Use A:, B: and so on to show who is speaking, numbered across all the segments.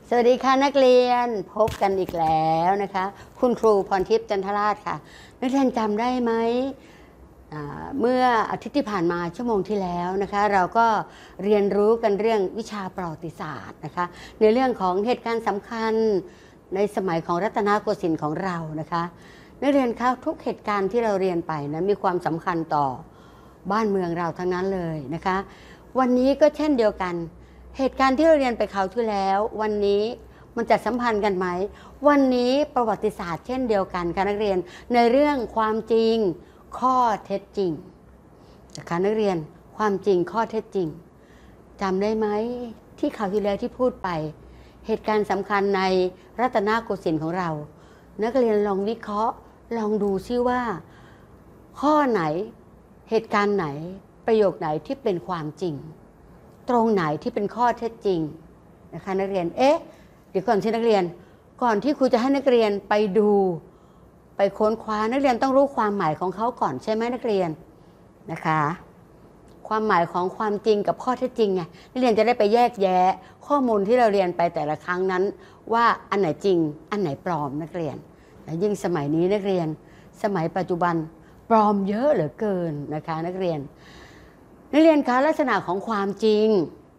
A: สวัสดีค่ะนักเรียนพบกันอีกแล้วนะคะคุณครูพรทิพย์จันทราชค่ะนักเรียนจำได้ไหมเมื่ออาทิตย์ที่ผ่านมาชั่วโมงที่แล้วนะคะเราก็เรียนรู้กันเรื่องวิชาประวัติศาสตร์นะคะในเรื่องของเหตุการณ์สำคัญในสมัยของรัตนโกสินทร์ของเรานะคะนักเรียนคะทุกเหตุการณ์ที่เราเรียนไปนะมีความสำคัญต่อบ้านเมืองเราทั้งนั้นเลยนะคะวันนี้ก็เช่นเดียวกันเหตุการณ์ที่เราเรียนไปคราวที่แล้ววันนี้มันจะสัมพันธ์กันไหมวันนี้ประวัติศาสตร์เช่นเดียวกันค่ะนักเรียนในเรื่องความจริงข้อเท็จจริงนะคะนักเรียนความจริงข้อเท็จจริงจำได้ไหมที่คราวที่แล้วที่พูดไปเหตุการณ์สำคัญในรัตนโกสินทร์ของเรานักเรียนลองวิเคราะห์ลองดูซิว่าข้อไหนเหตุการณ์ไหนประโยคไหนที่เป็นความจริงตรงไหนที่เป็นข้อเท็จจริงนะคะนักเรียนเดี๋ยวก่อนสินักเรียนก่อนที่ครูจะให้นักเรียนไปดูไปค้นคว้านักเรียนต้องรู้ความหมายของเขาก่อนใช่ไหมนักเรียนนะคะความหมายของความจริงกับข้อเท็จจริงไงนักเรียนจะได้ไปแยกแยะข้อมูลที่เราเรียนไปแต่ละครั้งนั้นว่าอันไหนจริงอันไหนปลอมนักเรียนและยิ่งสมัยนี้นักเรียนสมัยปัจจุบันปลอมเยอะเหลือเกินนะคะนักเรียนคะลักษณะของความจริง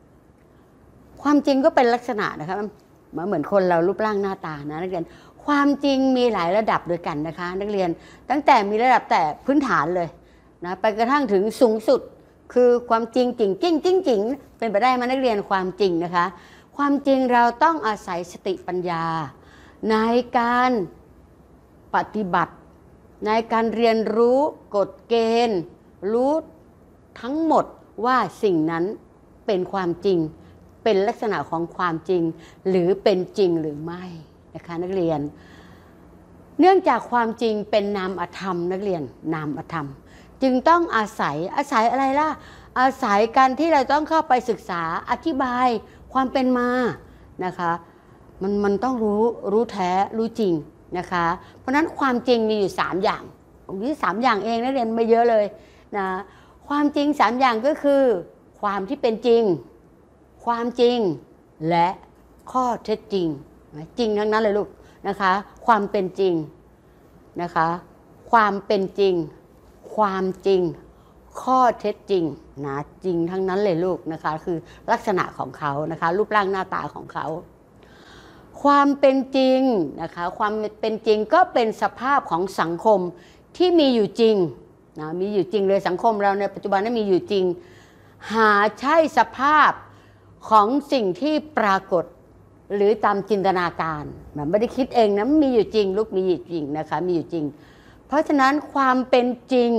A: ก็เป็นลักษณะนะคะเหมือนคนเรารูปร่างหน้าตานะนักเรียนความจริงมีหลายระดับด้วยกันนะคะนักเรียนตั้งแต่มีระดับแต่พื้นฐานเลยนะไปกระทั่งถึงสูงสุดคือความจริงจริงเป็นไปได้ไหมนักเรียนความจริงนะคะความจริงเราต้องอาศัยสติปัญญาในการปฏิบัติในการเรียนรู้กฎเกณฑ์รู้ทั้งหมดว่าสิ่งนั้นเป็นความจริงเป็นลักษณะของความจริงหรือเป็นจริงหรือไม่นะคะนักเรียนเนื่องจากความจริงเป็นนามธรรมนักเรียนนามธรรมจึงต้องอาศัยอะไรล่ะอาศัยการที่เราต้องเข้าไปศึกษาอธิบายความเป็นมานะคะมันต้องรู้แท้รู้จริงนะคะเพราะนั้นความจริงมีอยู่3อย่างมี3อย่างเองนักเรียนไม่เยอะเลยนะความจริง3อย่างก็คือความที่เป็นจริงความจริงและข้อเท็จจริงจริงทั้งนั้นเลยลูกนะคะความเป็นจริงนะคะความเป็นจริงความจริงข้อเท็จจริงนะจริงทั้งนั้นเลยลูกนะคะคือลักษณะของเขานะคะรูปร่างหน้าตาของเขาความเป็นจริงนะคะความเป็นจริงก็เป็นสภาพของสังคมที่มีอยู่จริงนะมีอยู่จริงเลยสังคมเราในปัจจุบันนั้นมีอยู่จริงหาใช่สภาพของสิ่งที่ปรากฏหรือตามจินตนาการมันไม่ได้คิดเองนะมีอยู่จริงลูกมีอยู่จริงนะคะมีอยู่จริงเพราะฉะนั้นความเป็นจริง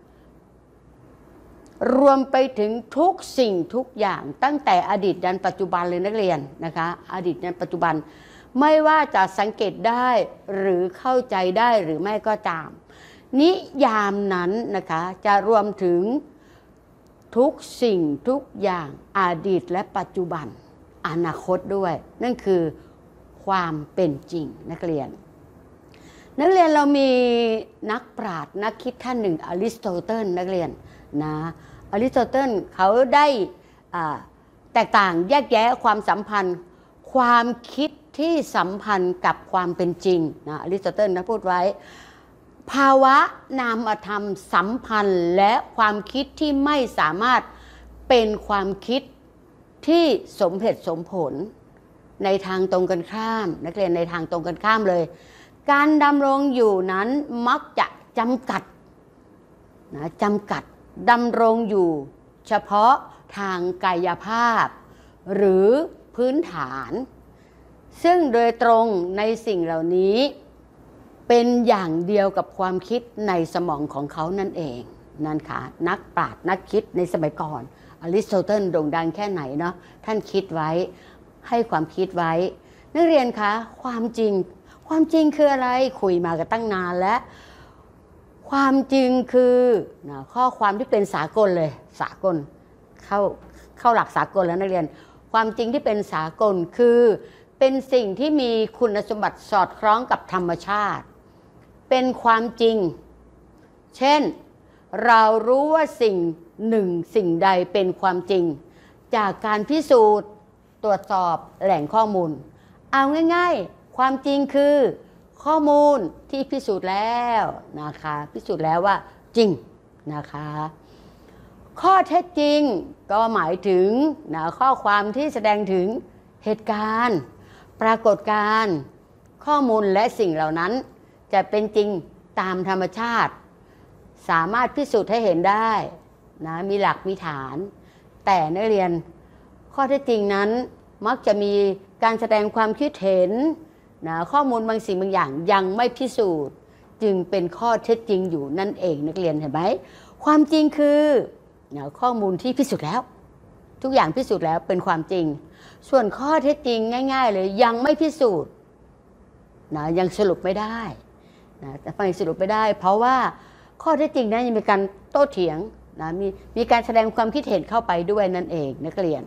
A: รวมไปถึงทุกสิ่งทุกอย่างตั้งแต่อดีตยันปัจจุบันเลยนักเรียนนะคะอดีตยันปัจจุบันไม่ว่าจะสังเกตได้หรือเข้าใจได้หรือไม่ก็ตามนิยามนั้นนะคะจะรวมถึงทุกสิ่งทุกอย่างอดีตและปัจจุบันอนาคตด้วยนั่นคือความเป็นจริงนักเรียนเรามีนักปราชญ์นักคิดท่านหนึ่งอริสโตเติลนักเรียนนะอริสโตเติลเขาได้แตกต่างแยกแยะความสัมพันธ์ความคิดที่สัมพันธ์กับความเป็นจริงนะอริสโตเติลนะพูดไว้ภาวะนามธรรมสัมพันธ์และความคิดที่ไม่สามารถเป็นความคิดที่สมเหตุสมผลในทางตรงกันข้ามนักเรียนในทางตรงกันข้ามเลยการดำรงอยู่นั้นมักจะจำกัดดำรงอยู่เฉพาะทางกายภาพหรือพื้นฐานซึ่งโดยตรงในสิ่งเหล่านี้เป็นอย่างเดียวกับความคิดในสมองของเขานั่นเองนั่นค่ะนักปราชญ์นักคิดในสมัยก่อนอริสโตเติลโด่งดังแค่ไหนเนาะท่านคิดไว้ให้ความคิดไว้นักเรียนคะความจริงคืออะไรคุยมากันตั้งนานแล้วความจริงคือข้อความที่เป็นสากลเลยสากลเข้าหลักสากลแล้วนักเรียนความจริงที่เป็นสากลคือเป็นสิ่งที่มีคุณสมบัติสอดคล้องกับธรรมชาติเป็นความจริงเช่นเรารู้ว่าสิ่งใดเป็นความจริงจากการพิสูจน์ตรวจสอบแหล่งข้อมูลเอาง่ายๆความจริงคือข้อมูลที่พิสูจน์แล้วนะคะพิสูจน์แล้วว่าจริงนะคะข้อเท็จจริงก็หมายถึงนะข้อความที่แสดงถึงเหตุการณ์ปรากฏการณ์ข้อมูลและสิ่งเหล่านั้นจะเป็นจริงตามธรรมชาติสามารถพิสูจน์ให้เห็นได้นะมีหลักมีฐานแต่นักเรียนข้อเท็จจริงนั้นมักจะมีการแสดงความคิดเห็นนะข้อมูลบางสิ่งบางอย่างยังไม่พิสูจน์จึงเป็นข้อเท็จจริงอยู่นั่นเองนักเรียนเห็นไหมความจริงคือนะข้อมูลที่พิสูจน์แล้วทุกอย่างพิสูจน์แล้วเป็นความจริงส่วนข้อเท็จจริงง่ายๆเลยยังไม่พิสูจน์นะยังสรุปไม่ได้นะแต่ฟังสรุปไม่ได้เพราะว่าข้อเท็จจริงนั้นยังมีการโต้เถียงนะมีการแสดงความคิดเห็นเข้าไปด้วยนั่นเองนักเรียน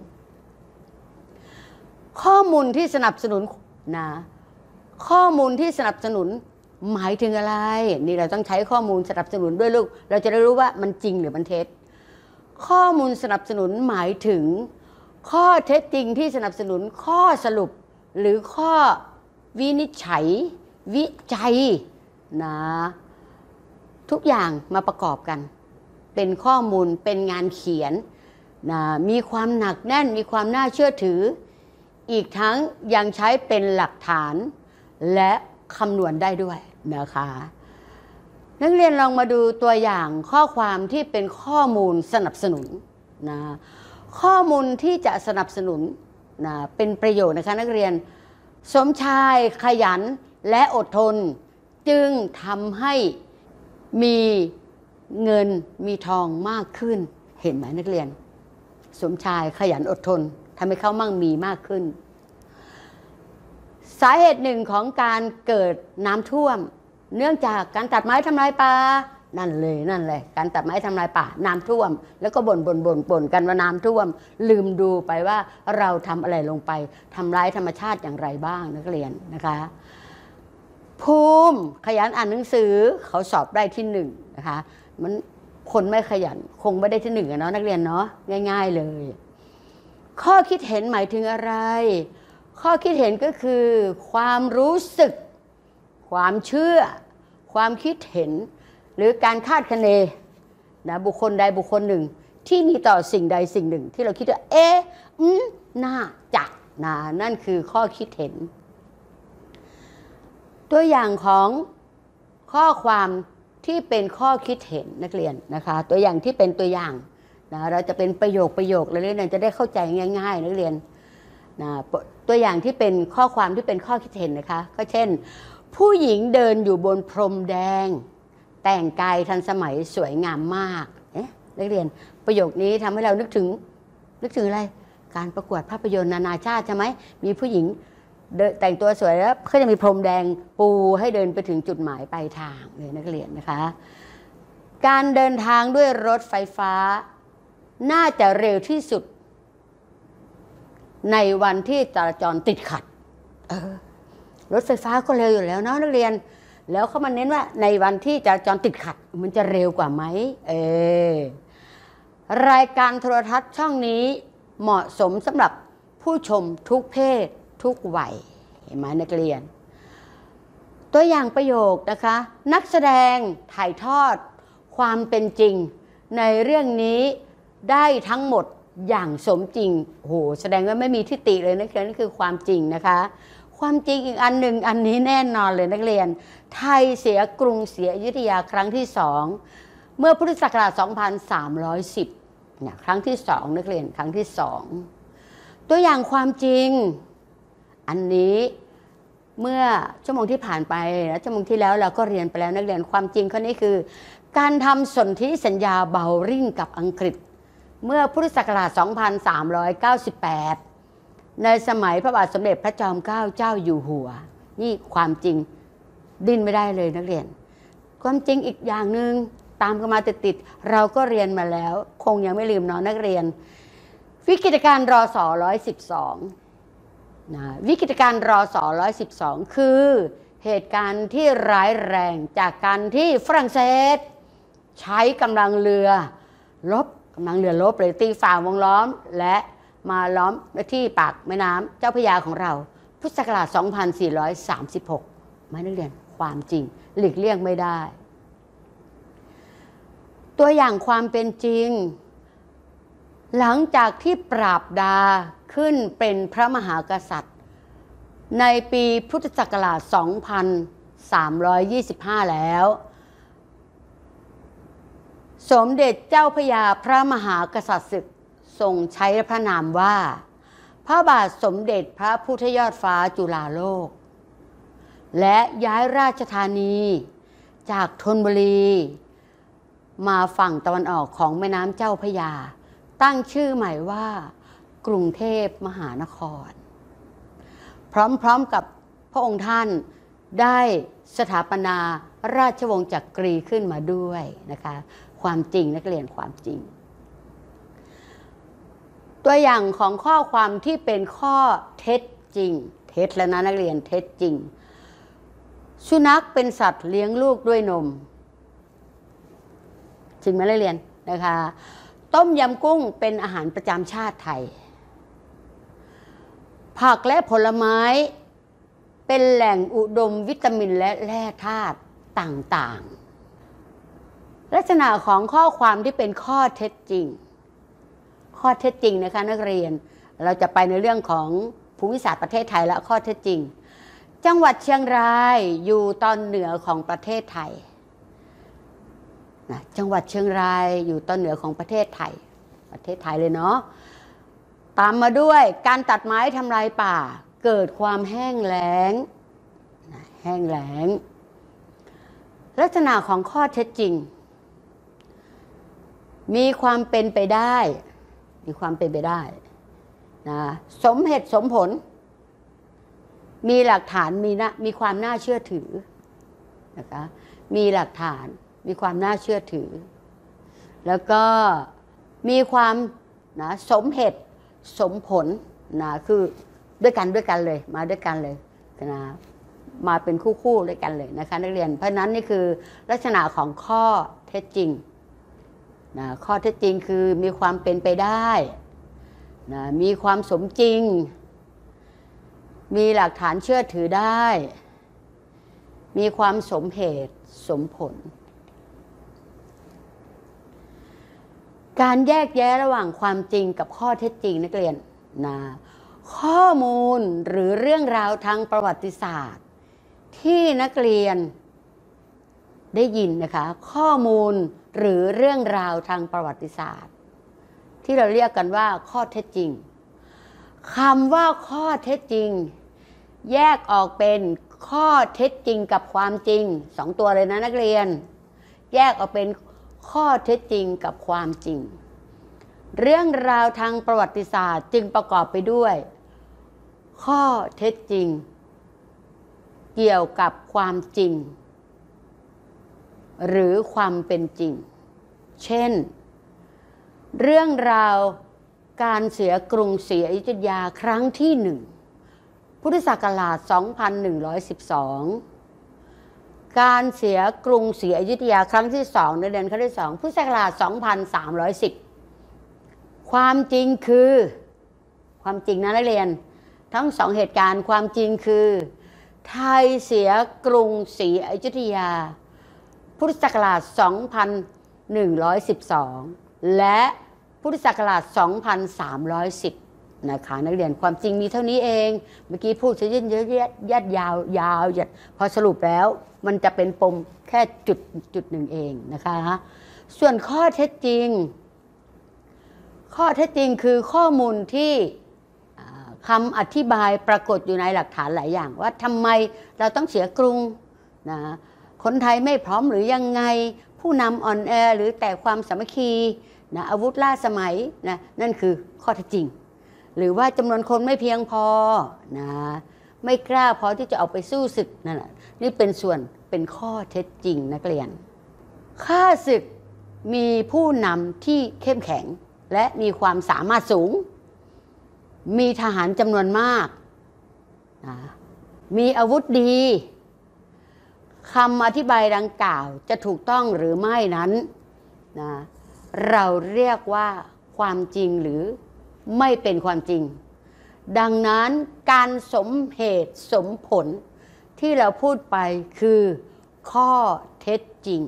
A: ข้อมูลที่สนับสนุนนะข้อมูลที่สนับสนุนหมายถึงอะไรนี่เราต้องใช้ข้อมูลสนับสนุนด้วยลูกเราจะได้รู้ว่ามันจริงหรือมันเท็จข้อมูลสนับสนุนหมายถึงข้อเท็จจริงที่สนับสนุนข้อสรุปหรือข้อวินิจฉัยวิจัยนะทุกอย่างมาประกอบกันเป็นข้อมูลเป็นงานเขียนนะมีความหนักแน่นมีความน่าเชื่อถืออีกทั้งยังใช้เป็นหลักฐานและคำนวณได้ด้วยนะคะนักเรียนลองมาดูตัวอย่างข้อความที่เป็นข้อมูลสนับสนุนนะข้อมูลที่จะสนับสนุนนะเป็นประโยชน์นะคะนักเรียนสมชายขยันและอดทนจึงทำให้มีเงินมีทองมากขึ้นเห็นไหมนักเรียนสมชายขยันอดทนทำให้เขามั่งมีมากขึ้นสาเหตุหนึ่งของการเกิดน้ำท่วมเนื่องจากการตัดไม้ทำลายป่านั่นเลยการตัดไม้ทำลายป่าน้ำท่วมแล้วก็บ่นกันว่าน้ำท่วมลืมดูไปว่าเราทำอะไรลงไปทำร้ายธรรมชาติอย่างไรบ้างนักเรียนนะคะภูมิขยันอ่านหนังสือเขาสอบได้ที่หนึ่งนะคะมันคนไม่ขยันคงไม่ได้ที่หนึ่งอะเนาะนักเรียนเนาะง่ายๆเลยข้อคิดเห็นหมายถึงอะไรข้อคิดเห็นก็คือความรู้สึกความเชื่อความคิดเห็นหรือการคาดคะเนนะบุคคลใดบุคคลหนึ่งที่มีต่อสิ่งใดสิ่งหนึ่งที่เราคิดว่าน่าจะนะนั่นคือข้อคิดเห็นตัวอย่างของข้อความที่เป็นข้อคิดเห็นนักเรียนนะคะตัวอย่างที่เป็นตัวอย่างนะเราจะเป็นประโยคแล้วเรียนจะได้เข้าใจง่ายๆนักเรียนนะตัวอย่างที่เป็นข้อความที่เป็นข้อคิดเห็นนะคะก็เช่นผู้หญิงเดินอยู่บนพรมแดงแต่งกายทันสมัยสวยงามมากนักเรียนประโยคนี้ทำให้เรานึกถึงอะไรการประกวดภาพยนตร์นานาชาติใช่ไหมมีผู้หญิงแต่งตัวสวยแล้วเขาจะมีพรมแดงปูให้เดินไปถึงจุดหมายปลายทางเลยนักเรียนนะคะการเดินทางด้วยรถไฟฟ้าน่าจะเร็วที่สุดในวันที่จราจรติดขัดรถไฟฟ้าก็เร็วอยู่แล้วเนาะนักเรียนแล้วเขามาเน้นว่าในวันที่จราจรติดขัดมันจะเร็วกว่าไหมรายการโทรทัศน์ช่องนี้เหมาะสมสำหรับผู้ชมทุกเพศทุกวัยเห็นไหมนักเรียนตัวอย่างประโยคนะคะนักแสดงถ่ายทอดความเป็นจริงในเรื่องนี้ได้ทั้งหมดอย่างสมจริงโหแสดงว่าไม่มีทิฏฐิเลยนักเรียนนี่คือความจริงนะคะความจริงอีกอันหนึ่งอันนี้แน่นอนเลยนักเรียนไทยเสียกรุงศรีอยุธยาครั้งที่2เมื่อพุทธศักราช 2310เนี่ยครั้งที่2นักเรียนครั้งที่2ตัวอย่างความจริงอันนี้เมื่อชั่วโมงที่ผ่านไปและชั่วโมงที่แล้วเราก็เรียนไปแล้วนักเรียนความจริงข้อนี้คือการทำสนธิสัญญาเบลริงกับอังกฤษเมื่อพุทธศักราช 2398 ในสมัยพระบาทสมเด็จพระจอมเกล้าเจ้าอยู่หัวนี่ความจริงดิ้นไม่ได้เลยนักเรียนความจริงอีกอย่างหนึ่งตามกันมาติดๆเราก็เรียนมาแล้วคงยังไม่ลืมเนาะนักเรียนวิกฤตการณ์รศ112นะวิกฤตการณ์รศ112คือเหตุการณ์ที่ร้ายแรงจากการที่ฝรั่งเศสใช้กำลังเรือรบเลยตีฝ่าวงล้อมและมาล้อมที่ปากแม่น้ำเจ้าพระยาของเราพพุทธศักราช 2436 ไม่นักเรียนความจริงหลีกเลี่ยงไม่ได้ ตัวอย่างความเป็นจริงหลังจากที่ปราบดาขึ้นเป็นพระมหากษัตริย์ในปีพุทธศักราช 2325 แล้วสมเด็จเจ้าพระยาพระมหากษัตริย์ศึกทรงใช้พระนามว่าพระบาทสมเด็จพระพุทธยอดฟ้าจุฬาโลกและย้ายราชธานีจากธนบุรีมาฝั่งตะวันออกของแม่น้ำเจ้าพระยาตั้งชื่อใหม่ว่ากรุงเทพมหานครพร้อมๆกับพระองค์ท่านได้สถาปนาราชวงศ์จักรีขึ้นมาด้วยนะคะความจริงนักเรียนความจริงตัวอย่างของข้อความที่เป็นข้อเท็จจริงเท็จแล้วนะนักเรียนเท็จจริงสุนัขเป็นสัตว์เลี้ยงลูกด้วยนมจริงไหมนักเรียนนะคะต้มยำกุ้งเป็นอาหารประจำชาติไทยผักและผลไม้เป็นแหล่งอุดมวิตามินและแร่ธาตุต่างๆลักษณะของข้อความที่เป็นข้อเท็จจริงข้อเท็จจริงนะคะนักเรียนเราจะไปในเรื่องของภูมิศาสตร์ประเทศไทยและข้อเท็จจริงจังหวัดเชียงรายอยู่ตอนเหนือของประเทศไทยนะจังหวัดเชียงรายอยู่ตอนเหนือของประเทศไทยเลยเนาะตามมาด้วยการตัดไม้ทำลายป่าเกิดความแห้งแล้งลักษณะของข้อเท็จจริงมีความเป็นไปได้นะสมเหตุสมผลมีหลักฐานมีความน่าเชื่อถือนะคะมีหลักฐานมีความน่าเชื่อถือแล้วก็มีความนะสมเหตุสมผลนะคือด้วยกันเลยมาด้วยกันเลยนะมาเป็นคู่ด้วยกันเลยนะคะนักเรียนเพราะนั้นนี่คือลักษณะของข้อเท็จจริงนะข้อเท็จจริงคือมีความเป็นไปได้นะมีความสมจริงมีหลักฐานเชื่อถือได้มีความสมเหตุสมผลการแยกแยะระหว่างความจริงกับข้อเท็จจริงนักเรียนนะข้อมูลหรือเรื่องราวทางประวัติศาสตร์ที่นักเรียนได้ยินนะคะข้อมูลหรือเรื่องราวทางประวัติศาสตร์ที่เราเรียกกันว่าข้อเท็จจริงคำว่าข้อเท็จจริงแยกออกเป็นข้อเท็จจริงกับความจริงสองตัวเลยนะนักเรียนแยกออกเป็นข้อเท็จจริงกับความจริงเรื่องราวทางประวัติศาสตร์จึงประกอบไปด้วยข้อเท็จจริงเกี่ยวกับความจริงหรือความเป็นจริงเช่นเรื่องราวการเสียกรุงศรีอยุธยาครั้งที่ 1พุทธศักราช 2112การเสียกรุงศรีอยุธยาครั้งที่ 2ในเดือนครั้งที่ 2พุทธศักราช 2310ความจริงคือความจริงนะนักเรียนทั้ง2เหตุการณ์ความจริงคือไทยเสียกรุงศรีอยุธยาพุทธศักราช 2112และพุทธศักราช 2310นะคะนักเรียนความจริงมีเท่านี้เองเมื่อกี้พูดซะเยอะๆยัดยาวพอสรุปแล้วมันจะเป็นปมแค่จุดหนึ่งเองนะคะส่วนข้อเท็จจริงคือข้อมูลที่คำอธิบายปรากฏอยู่ในหลักฐานหลายอย่างว่าทำไมเราต้องเสียกรุงนะคนไทยไม่พร้อมหรือยังไงผู้นำอ่อนแอหรือแต่ความสามัคคีนะอาวุธล่าสมัยนะนั่นคือข้อเท็จจริงหรือว่าจำนวนคนไม่เพียงพอนะไม่กล้าพอที่จะเอาไปสู้ศึกนั่นแหละนี่เป็นข้อเท็จจริงนักเรียนข้าศึกมีผู้นำที่เข้มแข็งและมีความสามารถสูงมีทหารจำนวนมากนะมีอาวุธดีคำอธิบายดังกล่าวจะถูกต้องหรือไม่นั้นนะเราเรียกว่าความจริงหรือไม่เป็นความจริงดังนั้นการสมเหตุสมผลที่เราพูดไปคือข้อเท็จจริง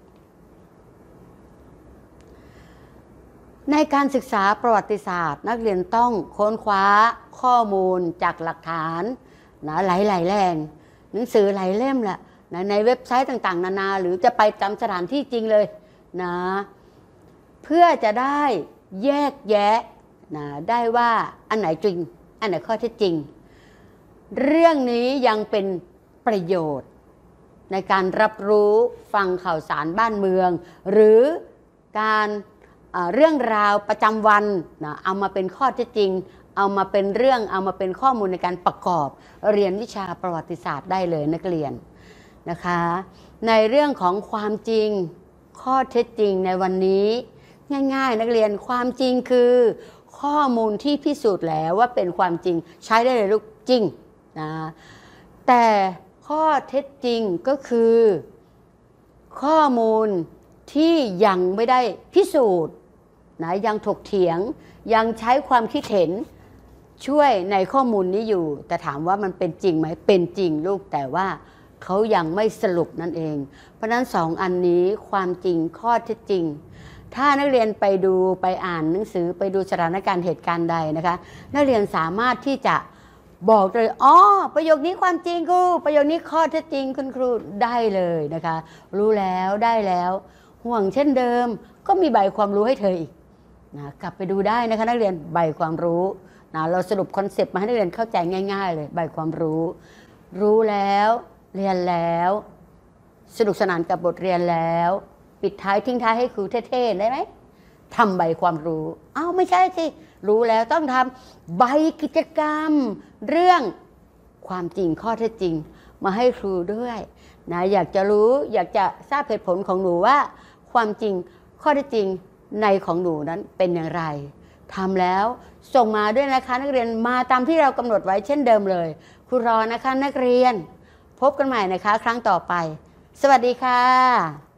A: ในการศึกษาประวัติศาสตร์นักเรียนต้องค้นคว้าข้อมูลจากหลักฐานนะหลายๆแหล่งหนังสือหลายเล่มแหละนะในเว็บไซต์ต่างๆนานาหรือจะไปจำสถานที่จริงเลยนะเพื่อจะได้แยกแยะนะได้ว่าอันไหนจริงอันไหนข้อเท็จจริงเรื่องนี้ยังเป็นประโยชน์ในการรับรู้ฟังข่าวสารบ้านเมืองหรือการเรื่องราวประจำวันนะเอามาเป็นข้อเท็จจริงเอามาเป็นเรื่องเอามาเป็นข้อมูลในการประกอบเรียนวิชาประวัติศาสตร์ได้เลยนักเรียนนะคะในเรื่องของความจริงข้อเท็จจริงในวันนี้ง่ายๆนักเรียนความจริงคือข้อมูลที่พิสูจน์แล้วว่าเป็นความจริงใช้ได้เลยลูกจริงนะแต่ข้อเท็จจริงก็คือข้อมูลที่ยังไม่ได้พิสูจน์นะยังถกเถียงยังใช้ความคิดเห็นช่วยในข้อมูลนี้อยู่แต่ถามว่ามันเป็นจริงไหมเป็นจริงลูกแต่ว่าเขายังไม่สรุปนั่นเองเพราะนั้น2 อันนี้ความจริงข้อเท็จจริงถ้านักเรียนไปดูไปอ่านหนังสือไปดูสถานการณ์เหตุการณ์ใดนะคะนักเรียนสามารถที่จะบอกเลยอ๋อประโยคนี้ความจริงครูประโยคนี้ข้อเท็จจริงคุณครูได้เลยนะคะรู้แล้วได้แล้วห่วงเช่นเดิมก็มีใบความรู้ให้เธออีกนะกลับไปดูได้นะคะนักเรียนใบความรู้นะเราสรุปคอนเซปต์มาให้นักเรียนเข้าใจง่ายๆเลยใบความรู้รู้แล้วเรียนแล้วสนุกสนานกับบทเรียนแล้วปิดท้ายทิ้งท้ายให้ครูเท่ๆได้ไหมทำใบความรู้อ้าวไม่ใช่สิรู้แล้วต้องทำใบกิจกรรมเรื่องความจริงข้อเท็จจริงมาให้ครูด้วยนะอยากจะรู้อยากจะทราบเหตุผลของหนูว่าความจริงข้อเท็จจริงในของหนูนั้นเป็นอย่างไรทำแล้วส่งมาด้วยนะคะนักเรียนมาตามที่เรากำหนดไว้เช่นเดิมเลยครูรอนะคะนักเรียนพบกันใหม่นะคะครั้งต่อไปสวัสดีค่ะ